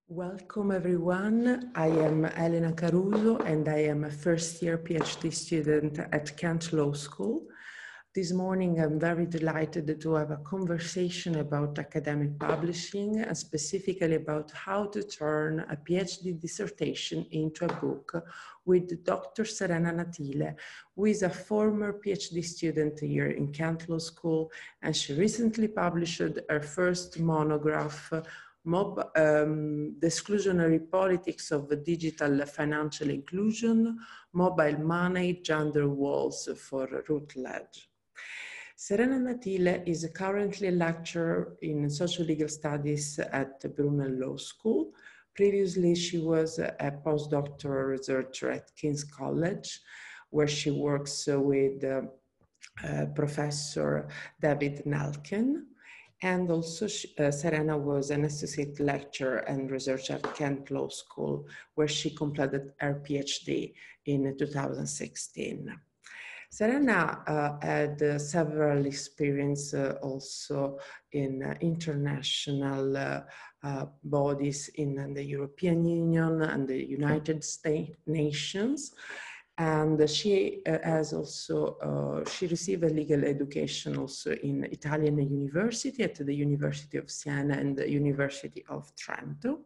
Welcome everyone. I am Elena Caruso and I am a first-year PhD student at Kent Law School. This morning I'm very delighted to have a conversation about academic publishing and specifically about how to turn a PhD dissertation into a book with Dr. Serena Natile, who is a former PhD student here in Kent Law School, and she recently published her first monograph, the exclusionary politics of digital financial inclusion, mobile money, gender walls for Routledge. Serena Natile is currently a lecturer in social legal studies at Brunel Law School. Previously, she was a postdoctoral researcher at King's College, where she works with Professor David Nelken. And also Serena was an associate lecturer and researcher at Kent Law School, where she completed her PhD in 2016. Serena had several experience also in international bodies in the European Union and the United States nations. And she has also, she received a legal education also in Italian University at the University of Siena and the University of Trento.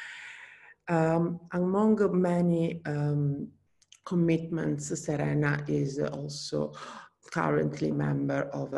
Among many commitments, Serena is also currently member of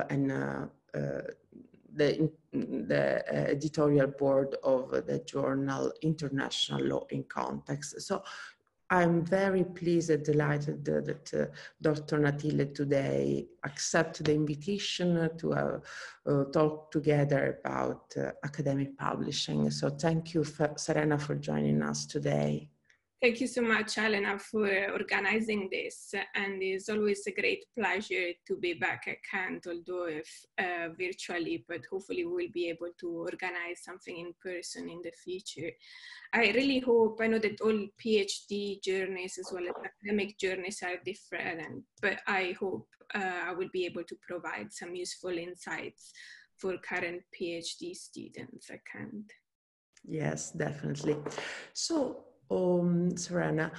the editorial board of the journal International Law in Context. So I'm very pleased and delighted that Dr. Natile today accepted the invitation to talk together about academic publishing. So thank you, Serena, for joining us today. Thank you so much, Elena, for organizing this. And it's always a great pleasure to be back at Kent, although if virtually, but hopefully we'll be able to organize something in person in the future. I really hope, I know that all PhD journeys as well as academic journeys are different, but I hope I will be able to provide some useful insights for current PhD students at Kent. Yes, definitely. So, Serena,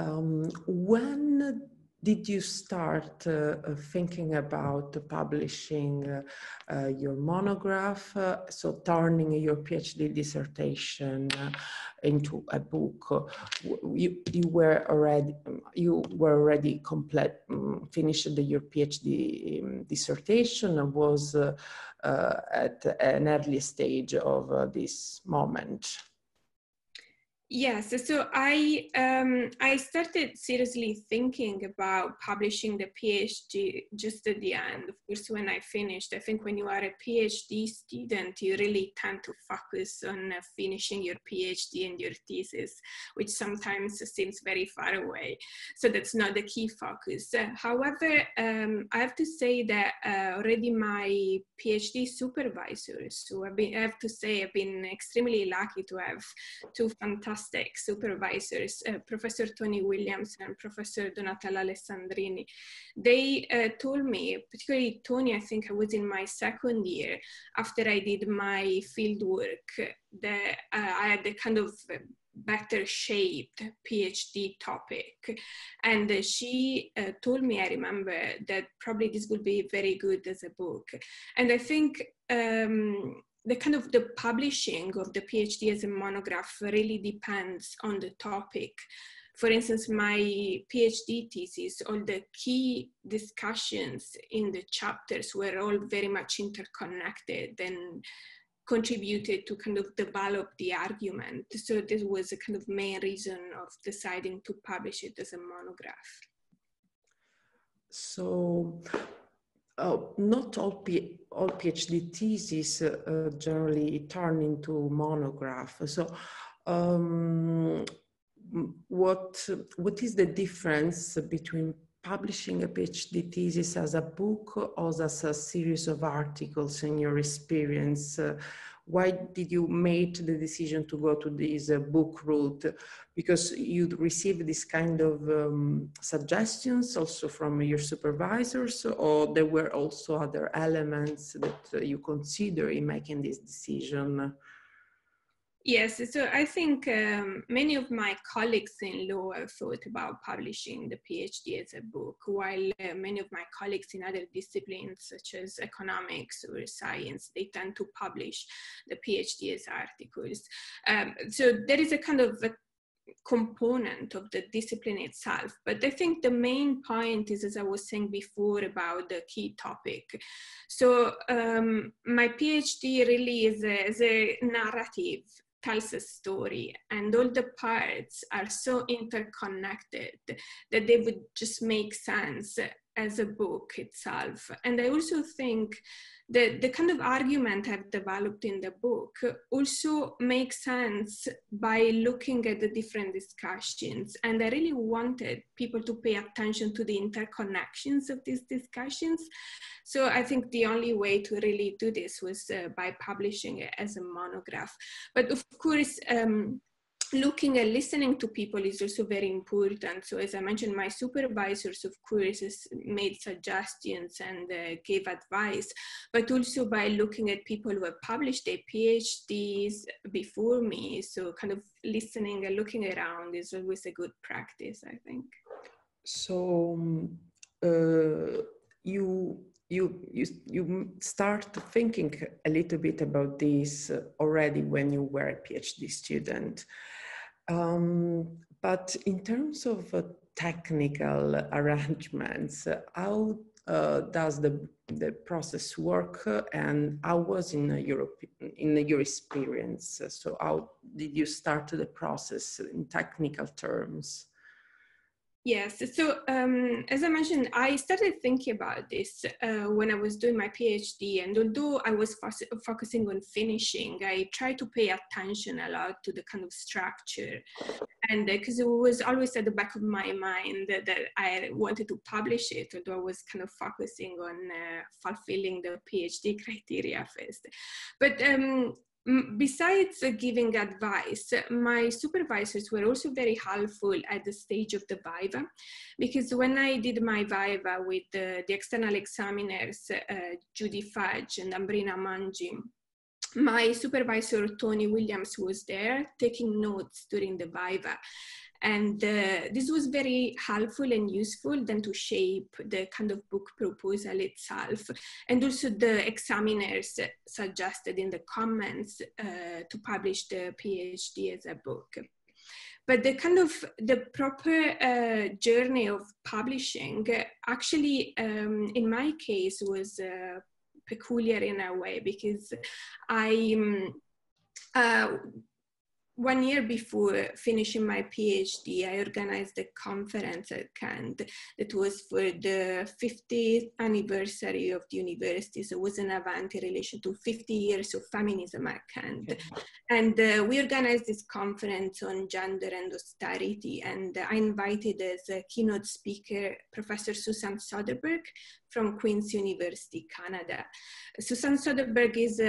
when did you start thinking about publishing your monograph, so turning your PhD dissertation into a book? You were already finished your PhD dissertation, was at an early stage of this moment? Yes, so I started seriously thinking about publishing the PhD just at the end. Of course, when I finished, I think when you are a PhD student, you really tend to focus on finishing your PhD and your thesis, which sometimes seems very far away. So that's not the key focus. However, I have to say that already my PhD supervisors, so I have to say I've been extremely lucky to have two fantastic supervisors, Professor Tony Williams and Professor Donatella Alessandrini. They told me, particularly Tony, I think I was in my second year after I did my field work, that I had a kind of better shaped PhD topic. And she told me, I remember, that probably this would be very good as a book. And I think the publishing of the PhD as a monograph really depends on the topic. For instance, my PhD thesis, all the key discussions in the chapters were all very much interconnected and contributed to kind of develop the argument. So this was a kind of main reason of deciding to publish it as a monograph. So, not all PhD theses generally turn into monograph. So, what is the difference between publishing a PhD thesis as a book or as a series of articles in your experience? Why did you make the decision to go to this book route? Because you received this kind of suggestions also from your supervisors, or there were also other elements that you consider in making this decision? Yes, so I think many of my colleagues in law have thought about publishing the PhD as a book, while many of my colleagues in other disciplines, such as economics or science, they tend to publish the PhD as articles. So there is a kind of a component of the discipline itself. But I think the main point is, as I was saying before, about the key topic. So my PhD really is a narrative, tells a story, and all the parts are so interconnected that they would just make sense as a book itself. And I also think that the kind of argument I've developed in the book also makes sense by looking at the different discussions. And I really wanted people to pay attention to the interconnections of these discussions. So I think the only way to really do this was by publishing it as a monograph. But of course, looking and listening to people is also very important. So as I mentioned, my supervisors, of course, made suggestions and gave advice, but also by looking at people who have published their PhDs before me. So kind of listening and looking around is always a good practice, I think. So you start thinking a little bit about this already when you were a PhD student. But in terms of technical arrangements, how does the process work, and how was in your experience? So how did you start the process in technical terms? Yes, so as I mentioned, I started thinking about this when I was doing my PhD, and although I was focusing on finishing, I tried to pay attention a lot to the kind of structure, and because it was always at the back of my mind that I wanted to publish it, although I was kind of focusing on fulfilling the PhD criteria first. But besides giving advice, my supervisors were also very helpful at the stage of the Viva, because when I did my Viva with the external examiners, Judy Fudge and Ambrina Manji, my supervisor, Tony Williams, was there taking notes during the Viva. And this was very helpful and useful then to shape the kind of book proposal itself. And also the examiners suggested in the comments to publish the PhD as a book. But the kind of the proper journey of publishing actually, in my case, was peculiar in a way, because I 1 year before finishing my PhD, I organized a conference at Kent that was for the 50th anniversary of the university. So it was an event in relation to 50 years of feminism at Kent. Okay. And we organized this conference on gender and austerity. And I invited as a keynote speaker, Professor Susan Soderberg from Queen's University, Canada. Susan Soderberg is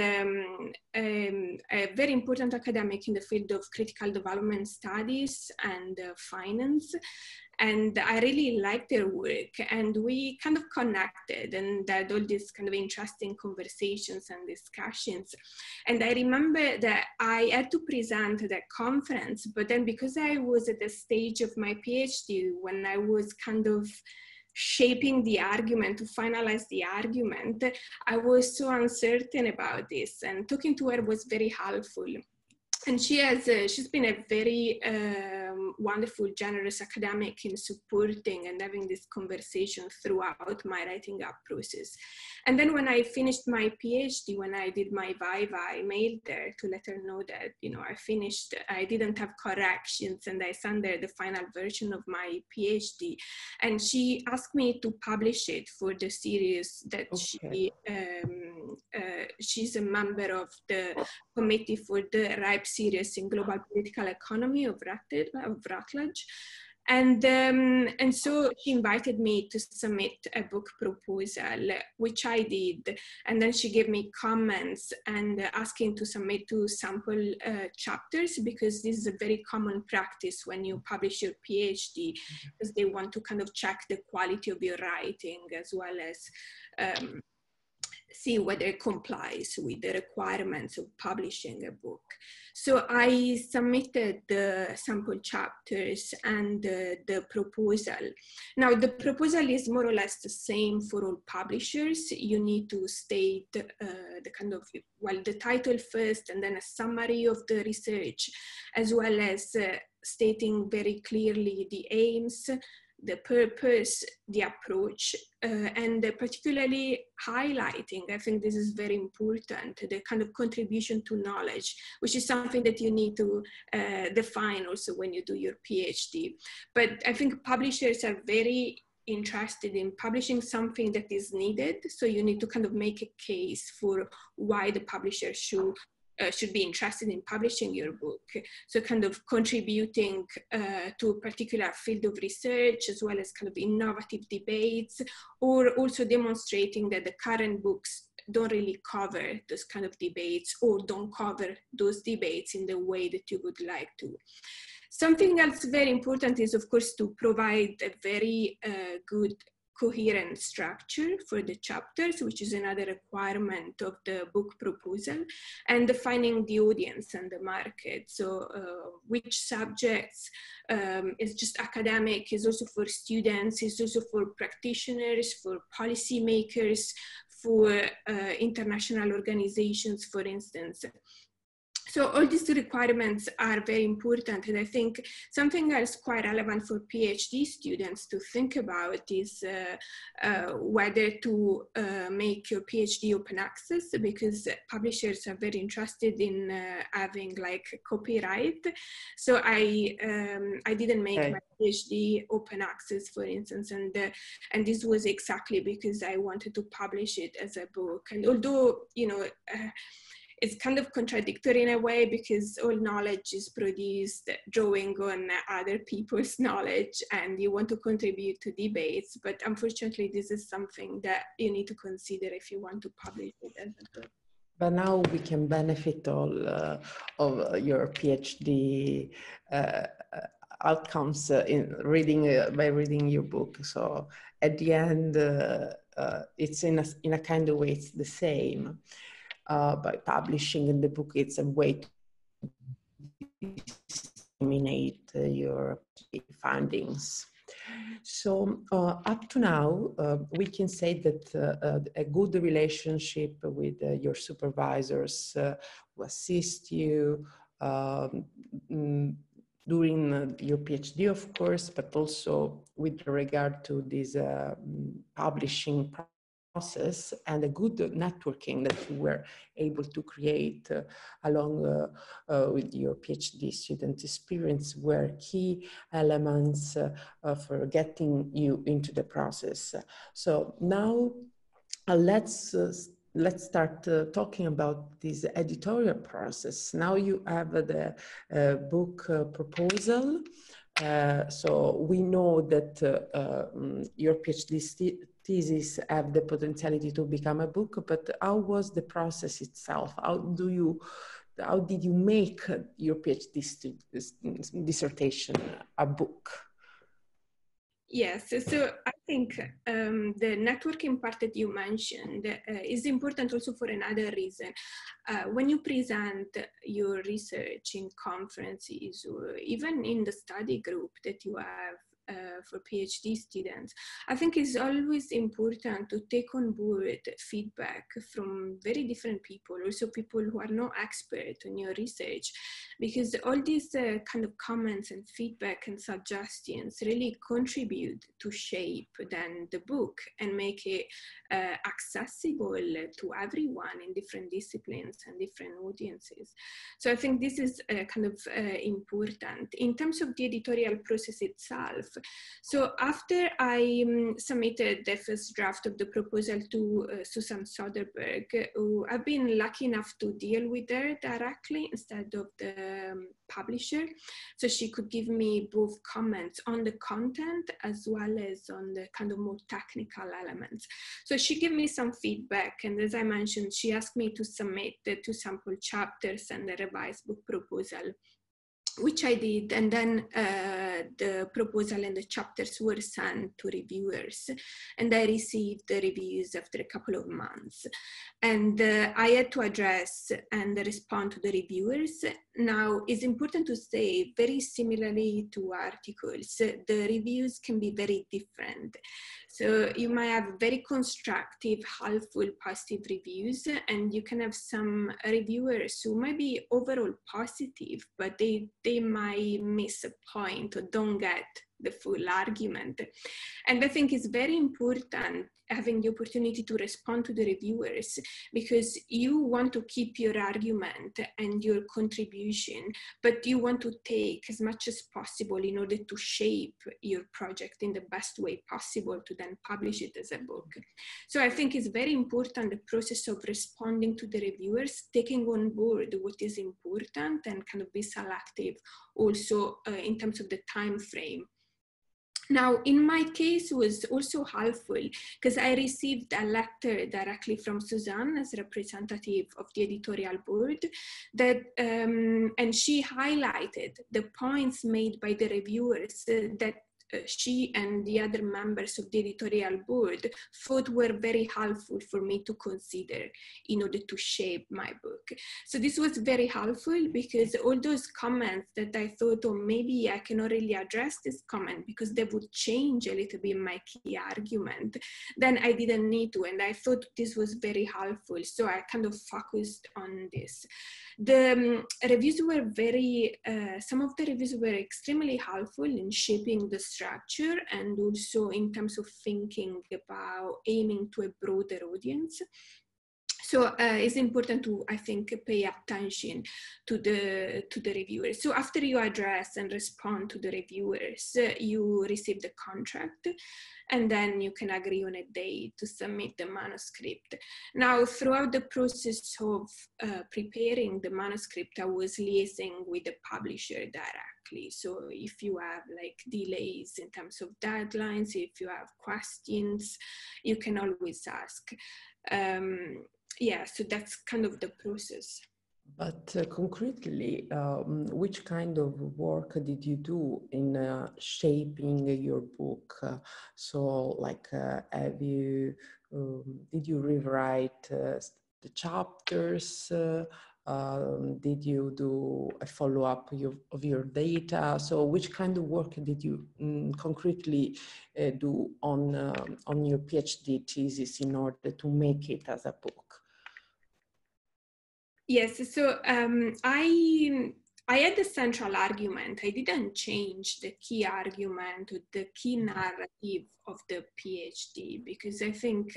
a very important academic in the field of critical development studies and finance. And I really liked their work, and we kind of connected and had all these kind of interesting conversations and discussions. And I remember that I had to present at that conference, but then because I was at the stage of my PhD when I was kind of shaping the argument, to finalize the argument, I was so uncertain about this, and talking to her was very helpful. And she's been a very wonderful, generous academic in supporting and having this conversation throughout my writing up process. And then when I finished my PhD, when I did my Viva, I mailed her to let her know that, you know, I finished, I didn't have corrections, and I sent her the final version of my PhD. And she asked me to publish it for the series that she's a member of the committee for the RIPE series in global political economy of Routledge. And so she invited me to submit a book proposal, which I did. And then she gave me comments and asking to submit 2 sample chapters, because this is a very common practice when you publish your PhD, because they want to kind of check the quality of your writing as well as see whether it complies with the requirements of publishing a book. So I submitted the sample chapters and the proposal. Now the proposal is more or less the same for all publishers. You need to state the kind of, well, the title first and then a summary of the research, as well as stating very clearly the aims, the purpose, the approach, and particularly highlighting, I think this is very important, the kind of contribution to knowledge, which is something that you need to define also when you do your PhD. But I think publishers are very interested in publishing something that is needed. So you need to kind of make a case for why the publisher should be interested in publishing your book. So kind of contributing to a particular field of research, as well as kind of innovative debates, or also demonstrating that the current books don't really cover those kind of debates, or don't cover those debates in the way that you would like to. Something else very important is, of course, to provide a very good coherent structure for the chapters, which is another requirement of the book proposal, and defining the audience and the market. So which subjects is just academic, is also for students, is also for practitioners, for policymakers, for international organizations, for instance. So all these requirements are very important, and I think something else quite relevant for PhD students to think about is whether to make your PhD open access, because publishers are very interested in having like copyright. So I didn't make my PhD open access, for instance, and this was exactly because I wanted to publish it as a book. And although, you know, it's kind of contradictory in a way, because all knowledge is produced drawing on other people's knowledge, and you want to contribute to debates. But unfortunately, this is something that you need to consider if you want to publish it as a book. But now we can benefit all of your PhD outcomes in reading by reading your book. So at the end, it's in a kind of way it's the same. By publishing in the book, it's a way to disseminate your findings. So up to now, we can say that a good relationship with your supervisors who assist you during your PhD, of course, but also with regard to this publishing process, and a good networking that you were able to create along with your PhD student experience were key elements for getting you into the process. So now let's start talking about this editorial process. Now you have the book proposal. So we know that your PhD thesis have the potentiality to become a book, but how was the process itself? How did you make your PhD dissertation a book? Yes, so I think the networking part that you mentioned is important also for another reason. When you present your research in conferences, or even in the study group that you have for PhD students, I think it's always important to take on board feedback from very different people, also people who are not expert on your research, because all these kind of comments and feedback and suggestions really contribute to shape then the book and make it accessible to everyone in different disciplines and different audiences. So I think this is kind of important. In terms of the editorial process itself, so after I submitted the first draft of the proposal to Susan Soderberg, who I've been lucky enough to deal with her directly instead of the publisher, so she could give me both comments on the content as well as on the kind of more technical elements. So she gave me some feedback, and as I mentioned, she asked me to submit the 2 sample chapters and the revised book proposal. which I did, and then the proposal and the chapters were sent to reviewers, and I received the reviews after a couple of months. And I had to address and respond to the reviewers. Now, it's important to say, very similarly to articles, the reviews can be very different. So you might have very constructive, helpful, positive reviews, and you can have some reviewers who might be overall positive, but they might miss a point or don't get the full argument. And I think it's very important having the opportunity to respond to the reviewers, because you want to keep your argument and your contribution, but you want to take as much as possible in order to shape your project in the best way possible to then publish it as a book. So I think it's very important, the process of responding to the reviewers, taking on board what is important and kind of be selective also in terms of the time frame. Now, in my case, it was also helpful because I received a letter directly from Suzanne as representative of the editorial board, that, and she highlighted the points made by the reviewers that she and the other members of the editorial board thought were very helpful for me to consider in order to shape my book. So this was very helpful because all those comments that I thought, oh, maybe I cannot really address this comment because they would change a little bit my key argument, then I didn't need to, and I thought this was very helpful. So I kind of focused on this. The reviews were very, some of the reviews were extremely helpful in shaping the structure and also in terms of thinking about aiming to a broader audience. So it's important to, I think, pay attention to the reviewers. So after you address and respond to the reviewers, you receive the contract, and then you can agree on a date to submit the manuscript. Now, throughout the process of preparing the manuscript, I was liaising with the publisher directly. So if you have like delays in terms of deadlines, if you have questions, you can always ask. Yeah, so that's kind of the process. But concretely, which kind of work did you do in shaping your book? So, like, have you did you rewrite the chapters? Did you do a follow-up of your data? So, which kind of work did you concretely do on your PhD thesis in order to make it as a book? Yes, so I had the central argument. I didn't change the key argument or the key narrative of the PhD, because I think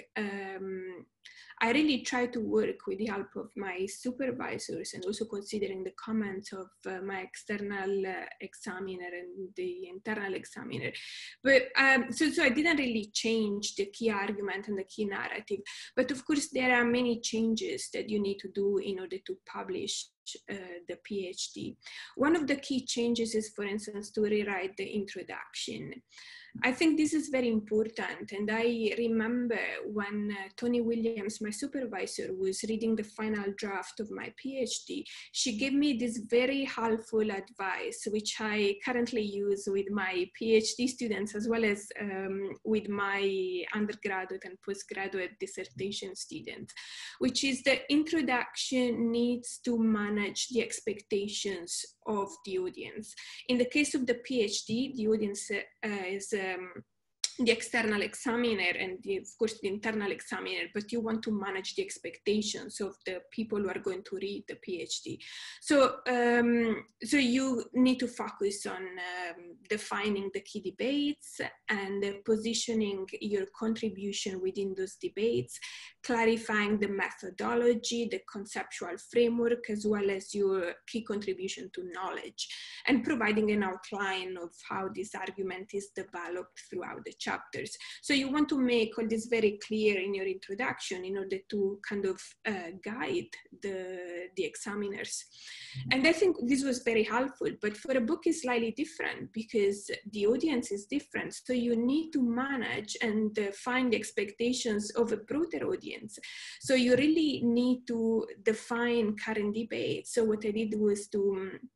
I really try to work with the help of my supervisors and also considering the comments of my external examiner and the internal examiner. But so I didn't really change the key argument and the key narrative. But of course, there are many changes that you need to do in order to publish the PhD. One of the key changes is, for instance, to rewrite the introduction. I think this is very important, and I remember when Tony Williams, my supervisor, was reading the final draft of my PhD, she gave me this very helpful advice, which I currently use with my PhD students as well as with my undergraduate and postgraduate dissertation students, which is the introduction needs to manage the expectations of the audience. In the case of the PhD, the audience is the external examiner and of course the internal examiner, but you want to manage the expectations of the people who are going to read the PhD. So, so you need to focus on defining the key debates and positioning your contribution within those debates, clarifying the methodology, the conceptual framework, as well as your key contribution to knowledge, and providing an outline of how this argument is developed throughout the chapters. So you want to make all this very clear in your introduction in order to kind of guide the examiners. And I think this was very helpful, but for a book is slightly different because the audience is different. So you need to manage and define the expectations of a broader audience. So you really need to define current debates. So what I did was to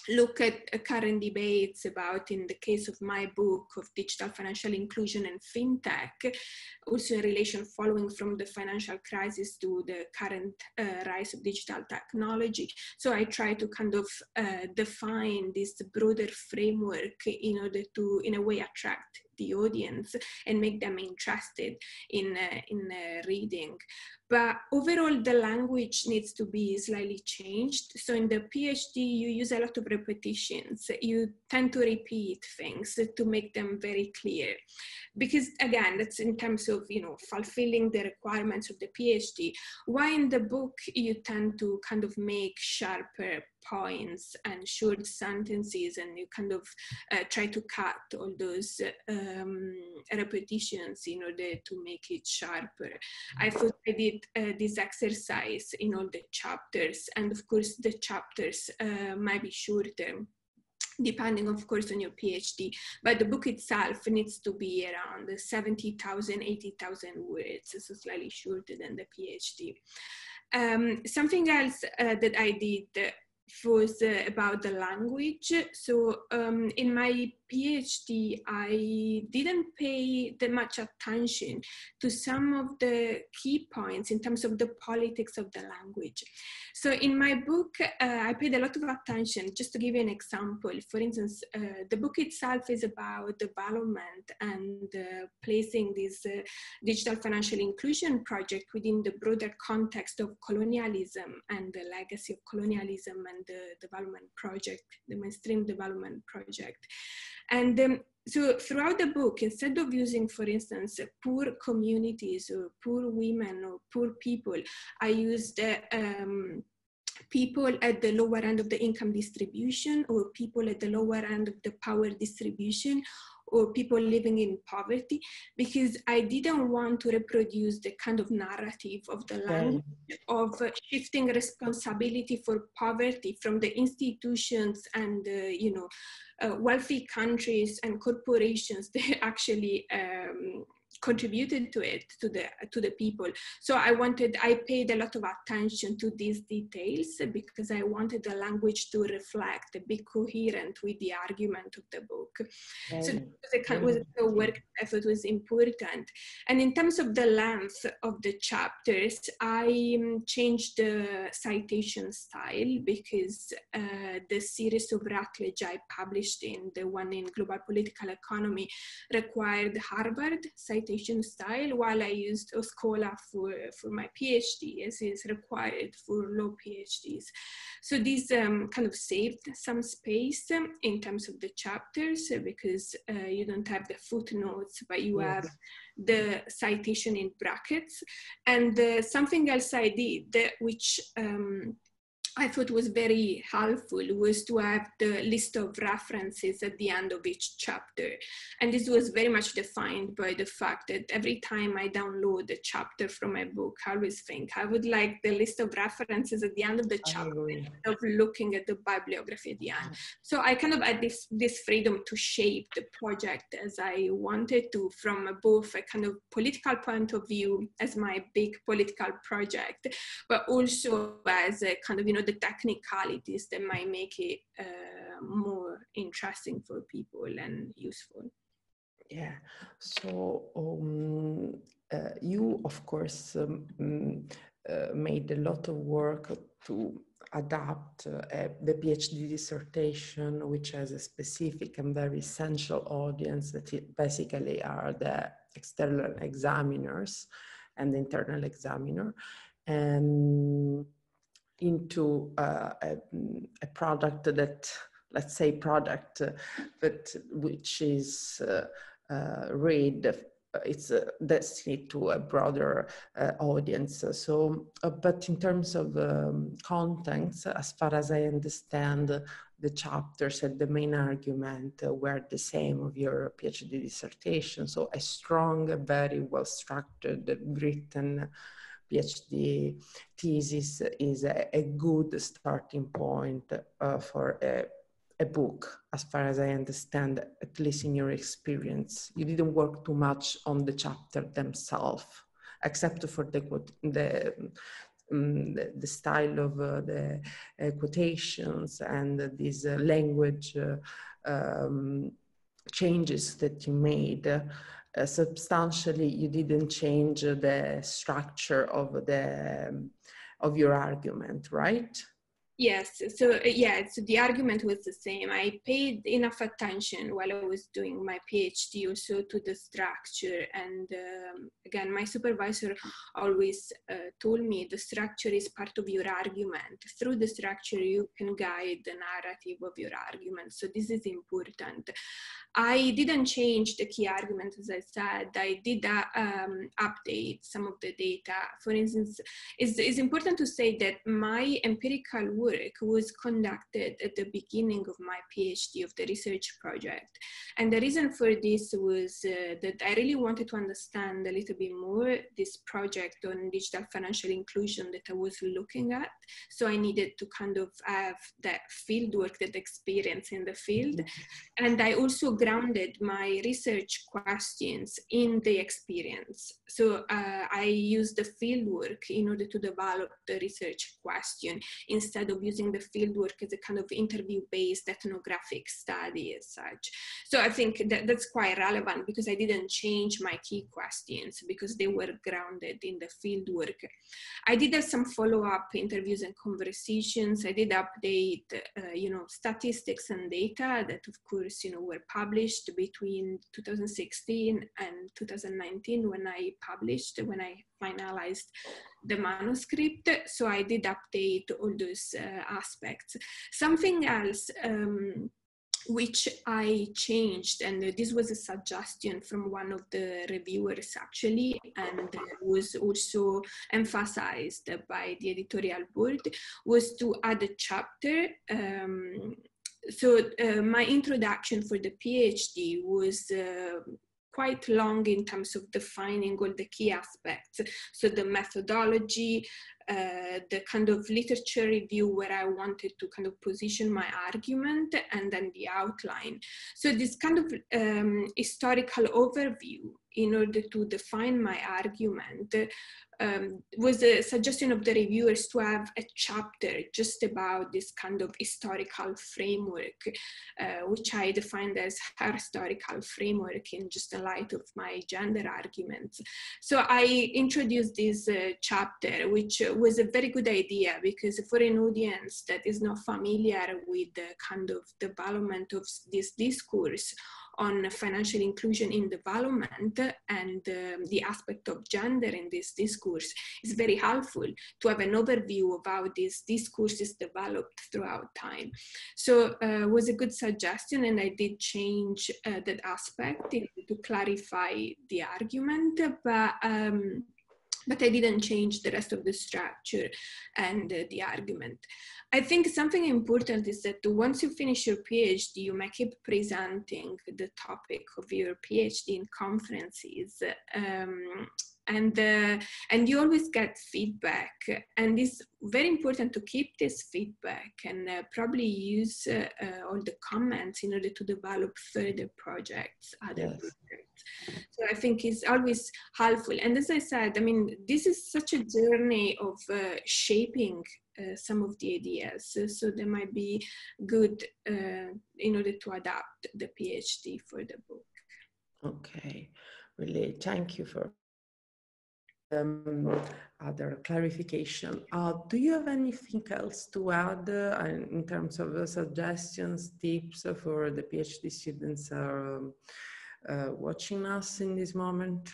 look at current debates about, in the case of my book, of digital financial inclusion and fintech, also in relation following from the financial crisis to the current rise of digital technology. So I try to kind of define this broader framework in order to, in a way, attract the audience and make them interested in reading. But overall, the language needs to be slightly changed. So in the PhD, you use a lot of repetitions. You tend to repeat things to make them very clear. Because again, that's in terms of, you know, fulfilling the requirements of the PhD. Why in the book, you tend to kind of make sharper points and short sentences, and you kind of try to cut all those repetitions in order to make it sharper. I thought I did this exercise in all the chapters, and of course the chapters might be shorter, depending, of course, on your PhD, but the book itself needs to be around 70,000, 80,000 words, so slightly shorter than the PhD. Something else that I did was about the language. So in my PhD, I didn't pay that much attention to some of the key points in terms of the politics of the language. So in my book, I paid a lot of attention. Just to give you an example, for instance, the book itself is about development and placing this digital financial inclusion project within the broader context of colonialism and the legacy of colonialism and the development project, the mainstream development project. And so throughout the book, instead of using, for instance, poor communities or poor women or poor people, I used people at the lower end of the income distribution, or people at the lower end of the power distribution, or people living in poverty, because I didn't want to reproduce the kind of narrative of the language of shifting responsibility for poverty from the institutions and wealthy countries and corporations that actually contributed to it, to the people. So I paid a lot of attention to these details because I wanted the language to reflect, be coherent with the argument of the book. So the work effort was important. And in terms of the length of the chapters, I changed the citation style because the series of Routledge I published in, the one in Global Political Economy, required Harvard citation style, while I used Oscola for my PhD, as is required for law PhDs. So these kind of saved some space in terms of the chapters because you don't have the footnotes, but you have the citation in brackets. And something else I did, which I thought was very helpful, was to have the list of references at the end of each chapter. And this was very much defined by the fact that every time I download a chapter from a book, I always think I would like the list of references at the end of the chapter instead of looking at the bibliography at the end. So I kind of had this freedom to shape the project as I wanted to, from both a kind of political point of view as my big political project, but also as a kind of, the technicalities that might make it more interesting for people and useful. Yeah, so you, of course, made a lot of work to adapt the PhD dissertation, which has a specific and very essential audience that basically are the external examiners and the internal examiner, and into a product that, let's say, but which is read, it's destined to a broader audience. So, but in terms of contents, as far as I understand, the chapters and the main argument were the same of your PhD dissertation. So a strong, very well-structured, written PhD thesis is a good starting point for a book, as far as I understand, at least in your experience. You didn't work too much on the chapter themselves, except for the the style of the quotations and these language changes that you made. Substantially, you didn't change the structure of your argument, right? Yes, so yeah, so the argument was the same. I paid enough attention while I was doing my PhD also to the structure. And again, my supervisor always told me the structure is part of your argument. Through the structure, you can guide the narrative of your argument. So this is important. I didn't change the key argument, as I said. I did update some of the data. For instance, it's important to say that my empirical work was conducted at the beginning of my PhD, of the research project. And the reason for this was that I really wanted to understand a little bit more this project on digital financial inclusion that I was looking at. So I needed to kind of have that fieldwork, that experience in the field. And I also grounded my research questions in the experience. So I used the fieldwork in order to develop the research question, instead of using the fieldwork as a kind of interview-based ethnographic study as such. So I think that that's quite relevant, because I didn't change my key questions because they were grounded in the fieldwork. I did have some follow-up interviews and conversations. I did update, statistics and data that, of course, were published between 2016 and 2019 when I finalized the manuscript. So I did update all those aspects. Something else which I changed, and this was a suggestion from one of the reviewers actually, and was also emphasized by the editorial board, was to add a chapter. My introduction for the PhD was quite long in terms of defining all the key aspects. So the methodology, the kind of literature review where I wanted to kind of position my argument, and then the outline. So this kind of historical overview in order to define my argument was a suggestion of the reviewers to have a chapter just about this kind of historical framework, which I defined as her historical framework in just the light of my gender arguments. So I introduced this chapter, which was a very good idea, because for an audience that is not familiar with the kind of development of this discourse on financial inclusion in development and the aspect of gender in this discourse, is very helpful to have an overview of how this discourse is developed throughout time. So it was a good suggestion, and I did change that aspect to clarify the argument, but I didn't change the rest of the structure and the argument. I think something important is that once you finish your PhD, you may keep presenting the topic of your PhD in conferences, and you always get feedback. And it's very important to keep this feedback and probably use all the comments in order to develop further projects, other projects. So I think it's always helpful. And as I said, I mean, this is such a journey of shaping some of the ideas. So they might be good in order to adapt the PhD for the book. Okay, really, thank you for other clarification. Do you have anything else to add in terms of suggestions, tips for the PhD students are watching us in this moment?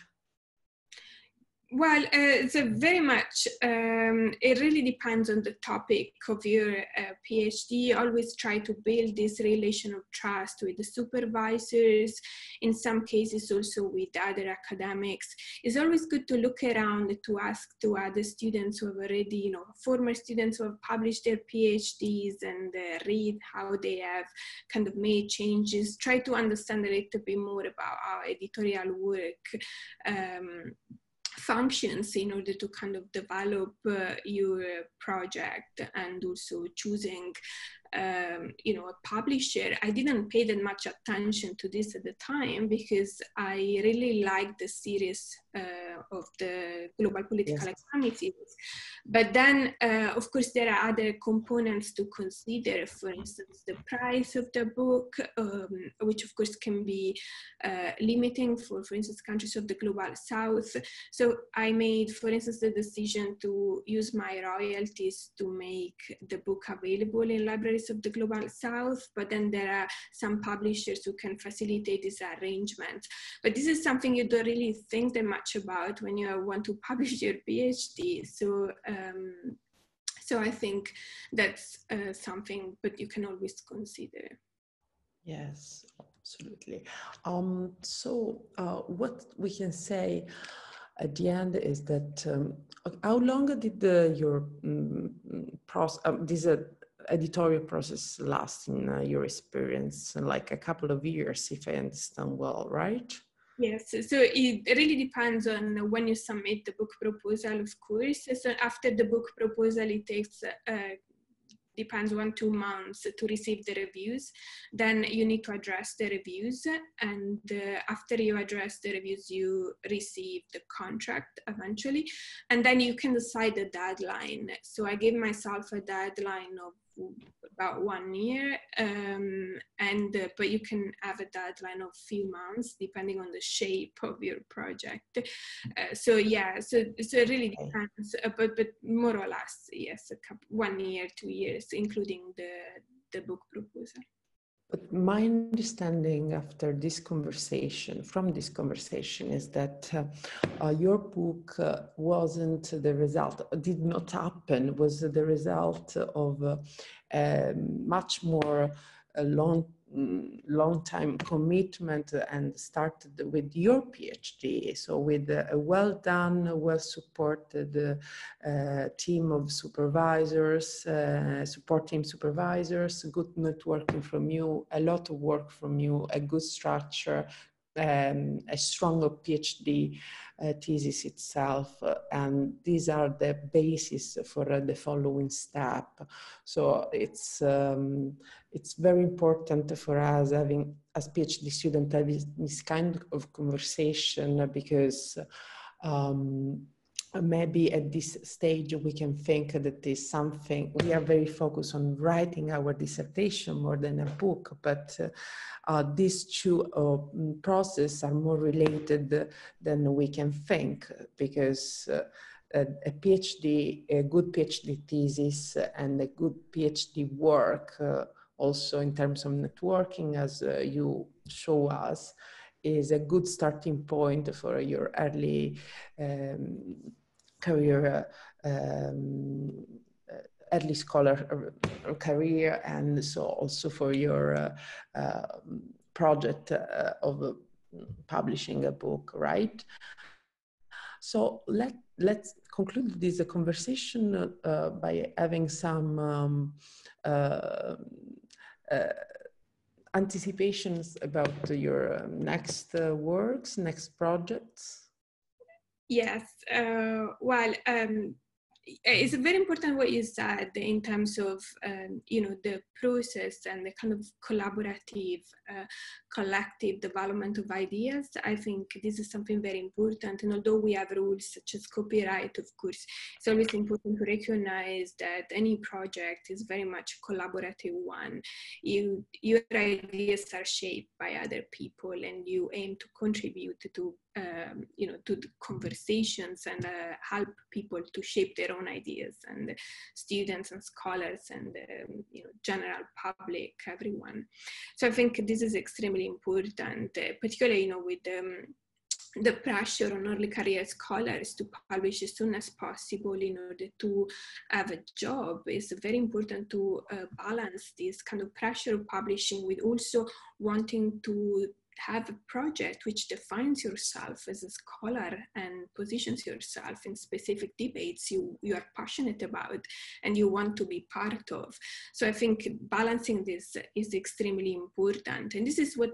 Well, it's very much, it really depends on the topic of your PhD. Always try to build this relation of trust with the supervisors, in some cases also with other academics. It's always good to look around, to ask to other students who have already, former students who have published their PhDs, and read how they have kind of made changes. Try to understand a little bit more about how editorial work functions in order to kind of develop your project, and also choosing a publisher. I didn't pay that much attention to this at the time because I really liked the series of the global political Yes. economy thesis. But then, of course, there are other components to consider. For instance, the price of the book, which of course can be limiting for instance, countries of the global south. So I made, for instance, the decision to use my royalties to make the book available in libraries of the global south, but then there are some publishers who can facilitate this arrangement. But this is something you don't really think that much about when you want to publish your PhD. So so I think that's something, but you can always consider. Yes, absolutely. So what we can say at the end is that how long did your this editorial process last in your experience? Like a couple of years, if I understand well, right? Yes, so it really depends on when you submit the book proposal, of course. So after the book proposal, it takes depends 1-2 months to receive the reviews. Then you need to address the reviews, and after you address the reviews, you receive the contract eventually, and then you can decide the deadline. So I gave myself a deadline of about 1 year, but you can have a deadline of few months depending on the shape of your project. So yeah, so it really depends, but more or less, yes, 1 year, 2 years, including the book proposal. But my understanding after this conversation, from this conversation, is that your book wasn't the result, did not happen, was the result of much more long time commitment, and started with your PhD. So with a well done, well supported team of supervisors, support team supervisors, good networking from you, a lot of work from you, a good structure, a strong PhD thesis itself, and these are the basis for the following step. So it's very important for us having, as PhD student, having this kind of conversation, because maybe at this stage we can think that is something, we are very focused on writing our dissertation more than a book, but these two processes are more related than we can think, because a PhD, a good PhD thesis and a good PhD work, also in terms of networking, as you show us, is a good starting point for your early career, early scholar career, and so also for your project of publishing a book, right? So let's conclude this conversation by having some anticipations about your next works, next projects. Yes, well, it's very important what you said in terms of, you know, the process and the kind of collaborative, collective development of ideas. I think this is something very important. And although we have rules such as copyright, of course, it's always important to recognize that any project is very much a collaborative one. Your ideas are shaped by other people, and you aim to contribute to you know, to the conversations and help people to shape their own ideas, and students and scholars and you know, general public, everyone. So I think this is extremely important, particularly, you know, with the pressure on early career scholars to publish as soon as possible in order to have a job. It's very important to balance this kind of pressure of publishing with also wanting to have a project which defines yourself as a scholar and positions yourself in specific debates you are passionate about and you want to be part of. So I think balancing this is extremely important. And this is what I'm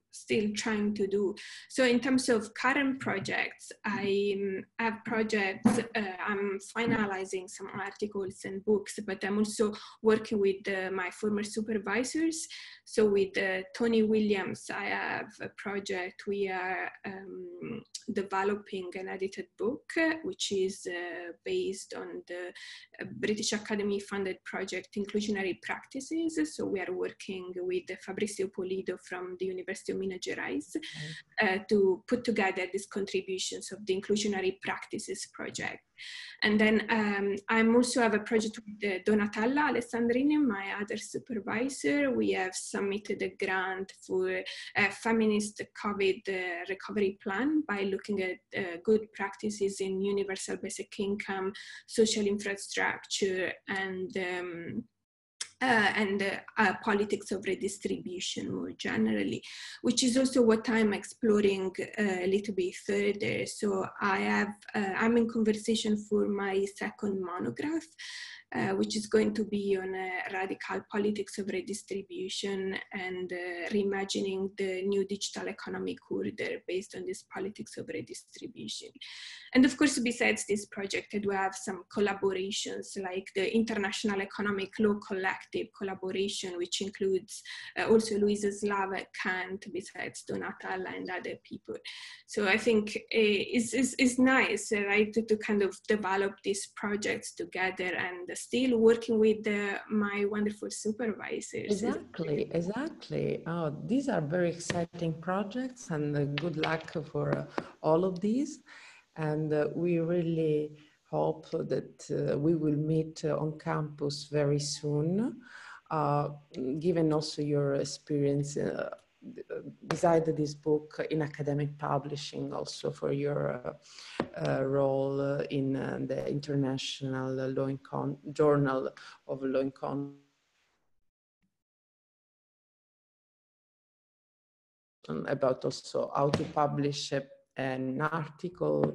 still trying to do. So in terms of current projects, I have projects, I'm finalizing some articles and books, but I'm also working with my former supervisors. So with Tony Williams, I have a project. We are developing an edited book, which is based on the British Academy funded project Inclusionary Practices. So we are working with Fabrizio Polido from the University of Minas Gerais to put together these contributions of the Inclusionary Practices project. And then I also have a project with Donatella Alessandrini, my other supervisor. We have submitted a grant for a feminist COVID recovery plan by looking at good practices in universal basic income, social infrastructure, and politics of redistribution more generally, which is also what I'm exploring a little bit further. So I'm in conversation for my second monograph, which is going to be on radical politics of redistribution and reimagining the new digital economic order based on this politics of redistribution. And of course, besides this project, I do have some collaborations like the International Economic Law Collective collaboration, which includes also Louisa Slavek, Kant, besides Donatella and other people. So I think it's nice, right, to kind of develop these projects together and still working with my wonderful supervisors. Exactly. Oh, these are very exciting projects, and good luck for all of these. And we really hope that we will meet on campus very soon, given also your experience beside this book in academic publishing, also for your role in the International Journal of Law and Conduct, about also how to publish an article,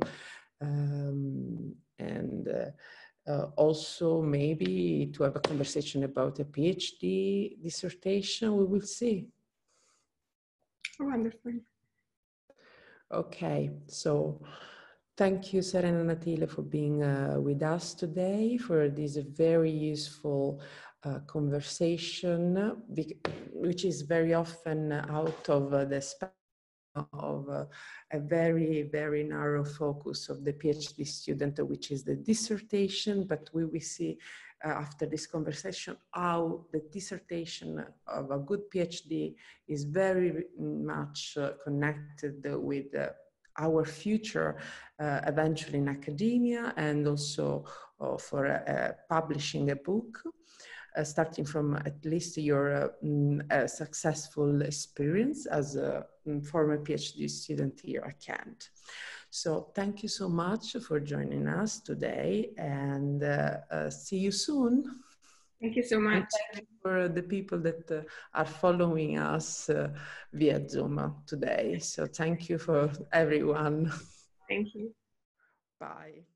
and also maybe to have a conversation about a PhD dissertation. We will see. Wonderful. Okay, so thank you, Serena Natile, for being with us today for this very useful conversation, which is very often out of the spectrum of a very, very narrow focus of the PhD student, which is the dissertation. But we will see after this conversation how the dissertation of a good PhD is very much connected with our future eventually in academia, and also for publishing a book. Starting from at least your successful experience as a former PhD student here at Kent. So thank you so much for joining us today, and see you soon. Thank you so much. And thank you for the people that are following us via Zoom today. So thank you for everyone. Thank you. Bye.